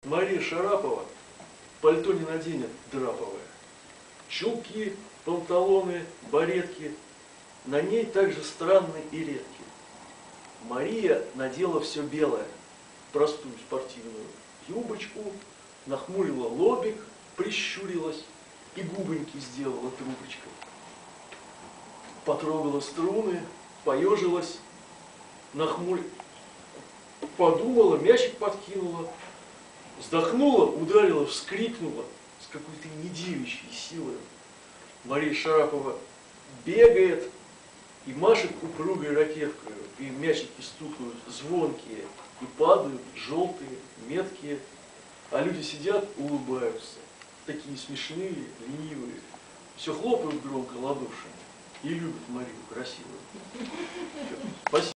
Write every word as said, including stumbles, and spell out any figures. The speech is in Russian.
Мария Шарапова пальто не наденет драповое. Чулки, панталоны, баретки на ней также странны и редки. Мария надела все белое, простую спортивную юбочку, нахмурила лобик, прищурилась и губоньки сделала трубочкой. Потрогала струны, поежилась, нахмурила, подумала, мячик подкинула, вздохнула, ударила, вскрикнула с какой-то недевичьей силой. Мария Шарапова бегает и машет упругой ракеткой, и мячики стукают звонкие, и падают желтые, меткие, а люди сидят, улыбаются, такие смешные, ленивые, все хлопают громко ладошами и любят Марию красивую. Спасибо.